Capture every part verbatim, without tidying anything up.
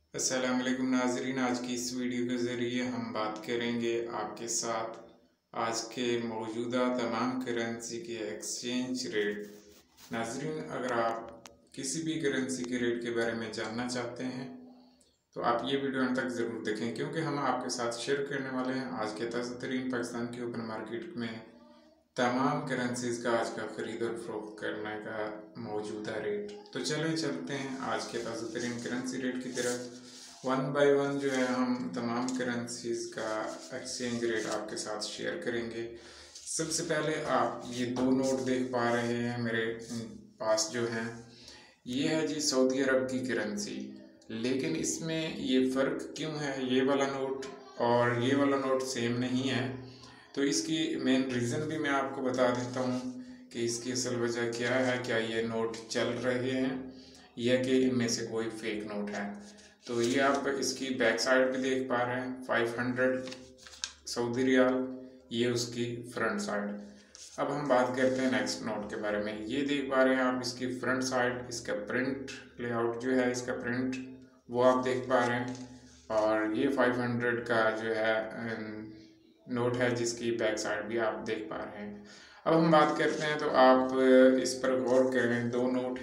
अस्सलाम वालेकुम नाज़रीन। आज की इस वीडियो के ज़रिए हम बात करेंगे आपके साथ आज के मौजूदा तमाम करेंसी के एक्सचेंज रेट। नाज़रीन, अगर आप किसी भी करेंसी के रेट के बारे में जानना चाहते हैं तो आप ये वीडियो अंत तक ज़रूर देखें, क्योंकि हम आपके साथ शेयर करने वाले हैं आज के ताज़ा तरीन पाकिस्तान की ओपन मार्केट में तमाम करेंसीज का आज का ख़रीद और फरोख्त करने का मौजूदा रेट। तो चलें चलते हैं आज के ताज़ा तरीन करेंसी रेट की तरफ। वन बाय वन जो है हम तमाम करेंसीज का एक्सचेंज रेट आपके साथ शेयर करेंगे। सबसे पहले आप ये दो नोट देख पा रहे हैं मेरे पास जो हैं, ये है जी सऊदी अरब की करेंसी। लेकिन इसमें ये फ़र्क क्यों है, ये वाला नोट और ये वाला नोट सेम नहीं है? तो इसकी मेन रीज़न भी मैं आपको बता देता हूँ कि इसकी असल वजह क्या है। क्या ये नोट चल रहे हैं या कि इनमें से कोई फेक नोट है। तो ये आप इसकी बैक साइड पे देख पा रहे हैं, फाइव हंड्रेड सऊदी रियाल, ये उसकी फ्रंट साइड। अब हम बात करते हैं नेक्स्ट नोट के बारे में। ये देख पा रहे हैं आप इसकी फ्रंट साइड, इसका प्रिंट लेआउट जो है, इसका प्रिंट वो आप देख पा रहे हैं। और ये फाइव हंड्रेड का जो है नोट है जिसकी बैक साइड भी आप देख पा रहे हैं। अब हम बात करते हैं तो आप इस पर गौर करें, दो नोट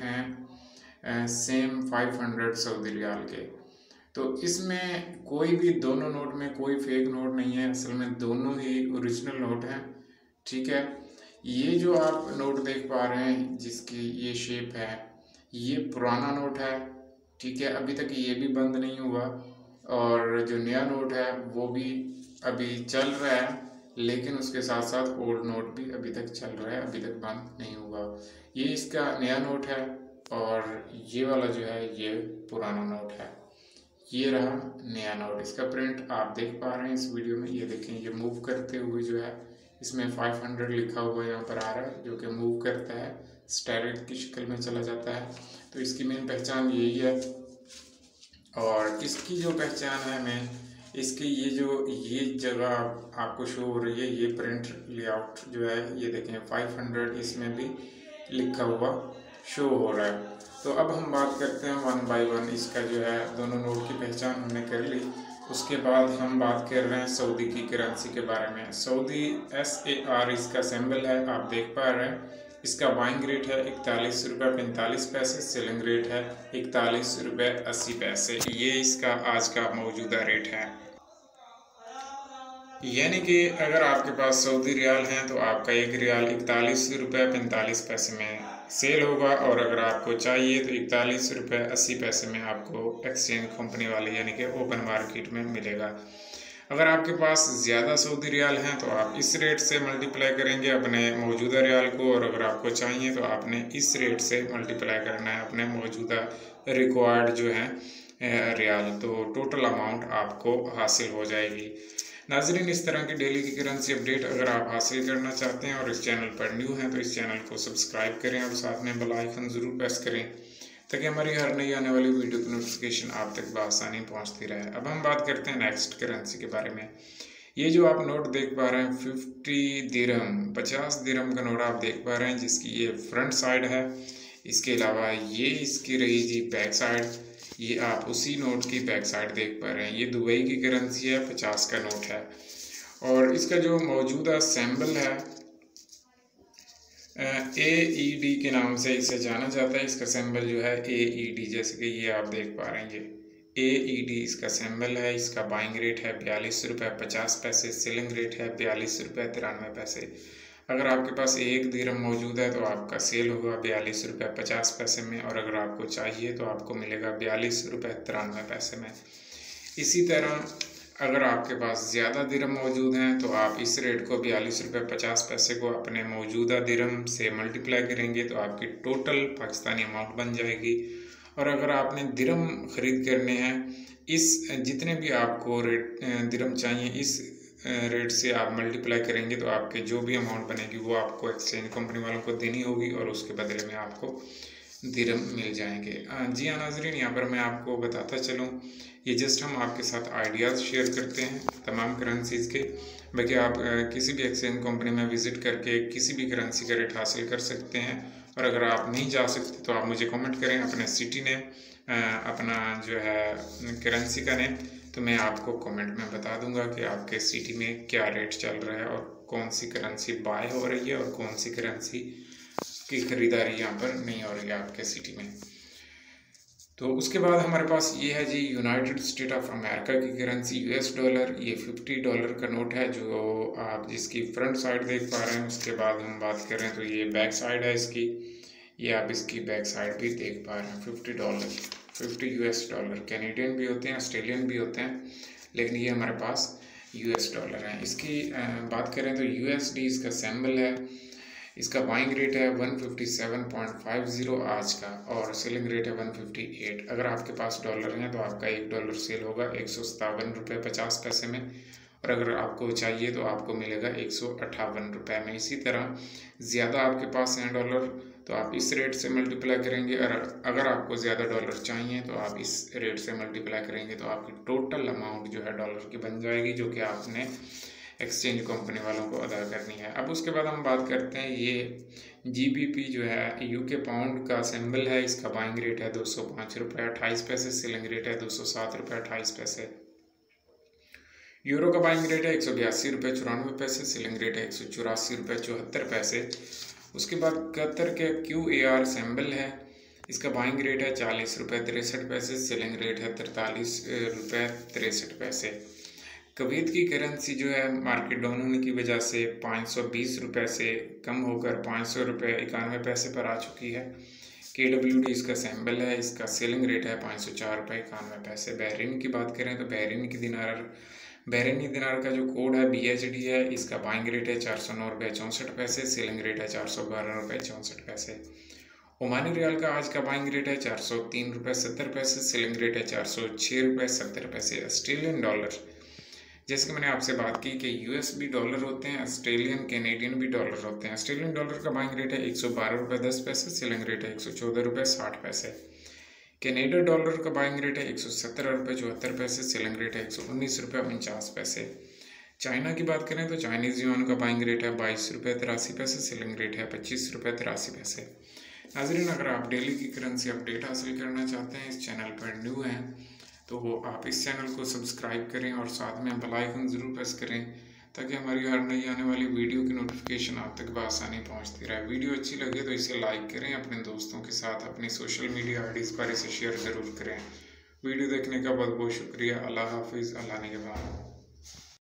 हैं same five hundred Saudi riyal के। तो इसमें कोई भी दोनों नोट में कोई फेक नोट नहीं है, असल में दोनों ही ओरिजिनल नोट हैं। ठीक है, ये जो आप नोट देख पा रहे हैं जिसकी ये शेप है, ये पुराना नोट है। ठीक है, अभी तक ये भी बंद नहीं हुआ। और जो नया नोट है वो भी अभी चल रहा है, लेकिन उसके साथ साथ ओल्ड नोट भी अभी तक चल रहा है, अभी तक बंद नहीं हुआ। ये इसका नया नोट है और ये वाला जो है ये पुराना नोट है। ये रहा नया नोट, इसका प्रिंट आप देख पा रहे हैं इस वीडियो में। ये देखें, ये मूव करते हुए जो है इसमें फाइव हंड्रेड लिखा हुआ यहाँ पर आ रहा है, जो कि मूव करता है, स्टेरिक की शक्ल में चला जाता है। तो इसकी मेन पहचान यही है। और इसकी जो पहचान है मेन, इसकी ये जो ये जगह आपको शो हो रही है, ये प्रिंट लेआउट जो है, ये देखें फाइव हंड्रेड इसमें भी लिखा हुआ शो हो रहा है। तो अब हम बात करते हैं वन बाय वन। इसका जो है दोनों नोट की पहचान हमने कर ली। उसके बाद हम बात कर रहे हैं सऊदी की करेंसी के बारे में। सऊदी एस ए आर इसका सिंबल है, आप देख पा रहे हैं। इसका बाइंग रेट है इकतालीस रुपये पैंतालीस पैसे, सेलिंग रेट है इकतालीस रुपये अस्सी पैसे। ये इसका आज का मौजूदा रेट है। यानी कि अगर आपके पास सऊदी रियाल हैं तो आपका एक रियाल इकतालीस रुपये पैंतालीस पैसे में सेल होगा, और अगर आपको चाहिए तो इकतालीस रुपये अस्सी पैसे में आपको एक्सचेंज कंपनी वाले यानी कि ओपन मार्केट में मिलेगा। अगर आपके पास ज़्यादा सऊदी रियाल हैं तो आप इस रेट से मल्टीप्लाई करेंगे अपने मौजूदा रियाल को, और अगर आपको चाहिए तो आपने इस रेट से मल्टीप्लाई करना है अपने मौजूदा रिक्वायर्ड जो है रियाल। तो टोटल अमाउंट आपको हासिल हो जाएगी। नाज़रीन, इस तरह की डेली की करेंसी अपडेट अगर आप हासिल करना चाहते हैं और इस चैनल पर न्यू हैं तो इस चैनल को सब्सक्राइब करें और साथ में बेल आइकन ज़रूर प्रेस करें, ताकि हमारी हर नई आने वाली वीडियो की नोटिफिकेशन आप तक बआसानी पहुंचती रहे। अब हम बात करते हैं नेक्स्ट करेंसी के बारे में। ये जो आप नोट देख पा रहे हैं फिफ्टी दिरहम, पचास दिरहम का नोट आप देख पा रहे हैं, जिसकी ये फ्रंट साइड है। इसके अलावा ये इसकी रही जी बैक साइड, ये आप उसी नोट की बैक साइड देख पा रहे हैं। ये दुबई की करेंसी है, पचास का नोट है। और इसका जो मौजूदा सिंबल है ए ई डी के नाम से इसे जाना जाता है। इसका सिंबल जो है ए ई डी, जैसे कि ये आप देख पा रहे हैं, ये ए ई डी इसका सिंबल है। इसका बाइंग रेट है बयालीस रुपये पचास पैसे, सेलिंग रेट है बयालीस रुपये तिरानवे पैसे। अगर आपके पास एक दिरहम मौजूद है तो आपका सेल होगा बयालीस रुपये पचास पैसे में, और अगर आपको चाहिए तो आपको मिलेगा बयालीस रुपये तिरानवे पैसे में। इसी तरह अगर आपके पास ज़्यादा दिरहम मौजूद हैं तो आप इस रेट को बयालीस रुपये पचास पैसे को अपने मौजूदा दिरहम से मल्टीप्लाई करेंगे तो आपकी टोटल पाकिस्तानी अमाउंट बन जाएगी। और अगर आपने दिरहम ख़रीद करने हैं, इस जितने भी आपको रेट दिरहम चाहिए इस रेट से आप मल्टीप्लाई करेंगे तो आपके जो भी अमाउंट बनेगी वो आपको एक्सचेंज कंपनी वालों को देनी होगी, और उसके बदले में आपको दिरहम मिल जाएंगे। जी हाँ नाज़रीन, यहाँ पर मैं आपको बताता चलूँ, ये जस्ट हम आपके साथ आइडियाज़ शेयर करते हैं तमाम करेंसीज़ के। बाकी आप किसी भी एक्सचेंज कंपनी में विज़िट करके किसी भी करेंसी का रेट हासिल कर सकते हैं। और अगर आप नहीं जा सकते तो आप मुझे कमेंट करें अपने सिटी नेम, अपना जो है करेंसी का नेम, तो मैं आपको कमेंट में बता दूंगा कि आपके सिटी में क्या रेट चल रहा है और कौन सी करेंसी बाय हो रही है और कौन सी करेंसी की खरीदारी यहाँ पर नहीं हो रही है आपके सिटी में। तो उसके बाद हमारे पास ये है जी यूनाइटेड स्टेट ऑफ अमेरिका की करेंसी यूएस डॉलर। ये फिफ्टी डॉलर का नोट है जो आप जिसकी फ्रंट साइड देख पा रहे हैं। उसके बाद हम बात करें तो ये बैक साइड है इसकी, ये आप इसकी बैक साइड भी देख पा रहे हैं। Fifty dollar fifty US dollar, Canadian भी होते हैं, ऑस्ट्रेलियन भी होते हैं, लेकिन ये हमारे पास यूएस डॉलर है। इसकी बात करें तो यूएसडी इसका सिंबल है। इसका बाइंग रेट है one fifty seven point five zero आज का और सेलिंग रेट है वन फिफ्टी एट। अगर आपके पास डॉलर हैं तो आपका एक डॉलर सेल होगा एक सौ सतावन रुपये पचास पैसे में, और अगर आपको चाहिए तो आपको मिलेगा एक सौ अट्ठावन रुपये में। इसी तरह ज़्यादा आपके पास हैं डॉलर तो आप इस रेट से मल्टीप्लाई करेंगे, और अगर आपको ज़्यादा डॉलर चाहिए तो आप इस रेट से मल्टीप्लाई करेंगे तो आपकी टोटल अमाउंट जो है डॉलर की बन जाएगी, जो कि आपने एक्सचेंज कंपनी वालों को अदा करनी है। अब उसके बाद हम बात करते हैं ये जीबीपी जो है यूके पाउंड का सिंबल है। इसका बाइंग रेट है दो सौ पाँच रुपये अट्ठाईस पैसे, सेलिंग रेट है दो सौ सात रुपये अट्ठाईस पैसे। यूरो का बाइंग रेट है एक सौ बयासी रुपये चौरानवे पैसे, सेलिंग रेट है एक सौ चौरासी रुपये चौहत्तर पैसे। उसके बाद कतर के क्यू ए आर सिंबल है। इसका बाइंग रेट है चालीस रुपये तिरसठ पैसे, सेलिंग रेट है तरतालीस रुपये तिरसठ पैसे। कुवैत की करेंसी जो है मार्केट डाउन होने की वजह से पाँच सौ बीस रुपये से कम होकर पाँच सौ रुपये इक्यानवे पैसे पर आ चुकी है। के डब्ल्यू डी इसका सिंबल है। इसका सेलिंग रेट है पाँच सौ चार रुपये इक्यानवे पैसे। बहरीन की बात करें तो बहरीन की दिनार बहरीनी दिनार का जो कोड है बी एच डी है। इसका बाइंग रेट है चार सौ नौ रुपये चौंसठ पैसे, सेलिंग रेट है चार सौ बारह रुपये चौंसठ पैसे। ओमानी रियाल का आज का बाइंग रेट है चार सौ तीन रुपये सत्तर पैसे, सेलिंग रेट है चार सौ छः रुपये सत्तर पैसे। ऑस्ट्रेलियन डॉलर, जैसे कि मैंने आपसे बात की कि यूएसबी डॉलर होते हैं, ऑस्ट्रेलियन कैनेडियन भी डॉलर होते हैं। ऑस्ट्रेलियन डॉलर का बाइंग रेट है एक सौ बारह रुपये दस पैसे, सेलिंग रेट है एक सौ चौदह रुपये साठ पैसे। कैनेडियन डॉलर का बाइंग रेट है एक सौ सत्तर रुपये चौहत्तर पैसे, सेलिंग रेट है एक सौ उन्नीस रुपये उनचास पैसे। चाइना की बात करें तो चाइनीज़ युआन का बाइंग रेट है बाईस रुपये तिरासी पैसे, सेलिंग रेट है पच्चीस रुपये तिरासी पैसे। नाज़रीन, अगर आप डेली की करेंसी अपडेट हासिल करना चाहते हैं, इस चैनल पर न्यू हैं तो आप इस चैनल को सब्सक्राइब करें और साथ में बेल आइकन ज़रूर प्रेस करें ताकि हमारी हर नई आने वाली वीडियो की नोटिफिकेशन आप तक बआसानी पहुंचती रहे। वीडियो अच्छी लगे तो इसे लाइक करें, अपने दोस्तों के साथ अपनी सोशल मीडिया आईडीज़ पर इसे शेयर ज़रूर करें। वीडियो देखने का बहुत बहुत शुक्रिया। अल्लाह हाफिज़, अल्लाह निगहबान।